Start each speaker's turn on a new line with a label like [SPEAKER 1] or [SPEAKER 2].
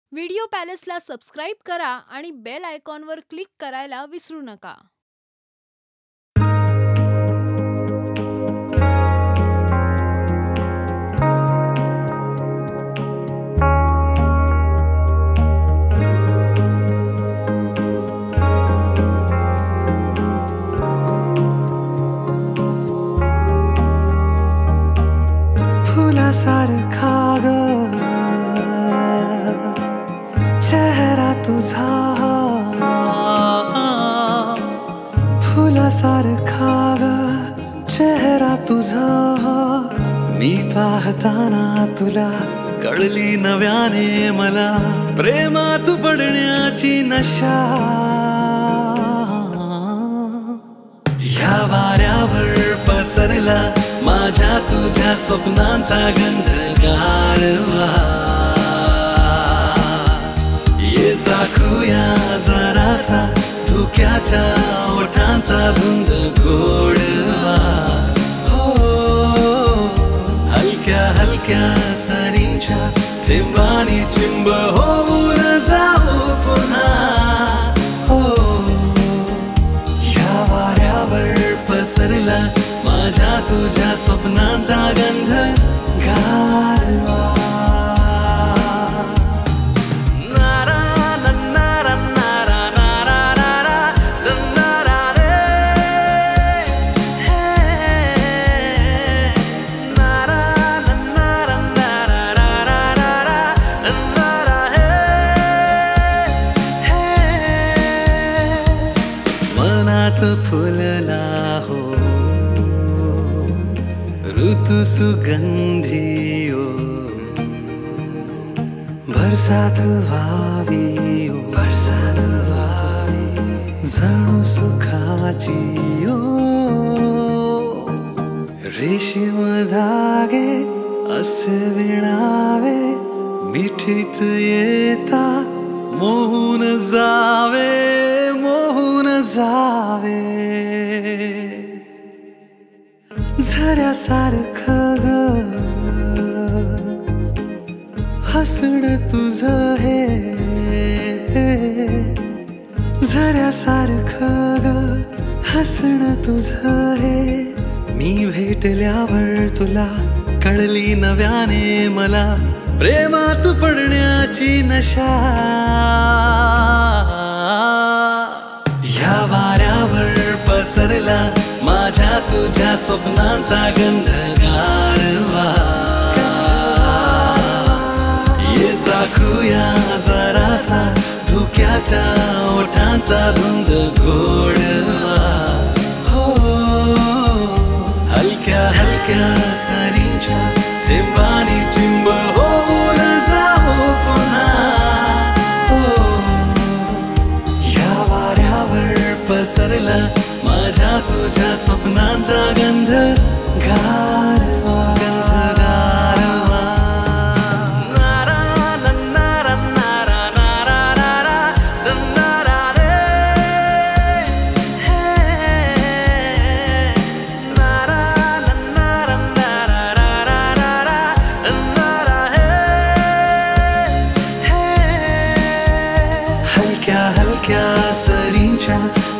[SPEAKER 1] Video पॅलेसला subscribe करा आणि bell आयकॉनवर क्लिक करायला विसरू नका.
[SPEAKER 2] फुलासारखा ग चेहरा तुझा, फुलासारखा ग चेहरा तुझा. मी पाहताना तुला कळली नव्याने मला प्रेमात पडण्याची नशा. ह्या वाऱ्यावर पसरला माझ्या तुझ्या स्वप्नांचा गंध गारवा. ये चाखूया जरासा धुक्याच्या ओठांचा धुंद गोडवा. हो हलक्या हलक्या सरींच्या थेंबानी चिंब होऊन जाऊ पुन्हा. हो ह्या वाऱ्यावर पसरला माझ्या तुझ्या स्वप्नांचा गंध गारवा. मनात फुलला हो ऋतु सुगंधी ओ, बरसात व्हावी ओ, बरसात व्हावी जणू सुखाची ओ. रेशीम धागे असे विणावे मिठीत येता मोहून जावे, मोहून जावे. झऱ्यासारखं ग हसणं तुझं हे, झऱ्यासारखं ग हसणं तुझं हे. मी भेटल्यावर तुला कळली नव्याने मला प्रेमात पडण्याची नशा. ह्या वाऱ्यावर पसरला माझ्या तुझ्या स्वप्नांचा गंध गारवा. ये चाखूया जरासा धुक्याच्या ओठांचा धुंद गोडवा. हो हलक्या हलक्या सरींच्या थेंबानी चिंब होऊन जाऊ पुन्हा. हो ह्या वाऱ्यावर पसरला माझ्या तुझ्या स्वप्नांचा गंध गारवा, गंध गारवा. नारा नारा नारा नारा नारा नारा रे नारा नारा नारा नारा नारा हे. हलक्या हलक्या सरींच्या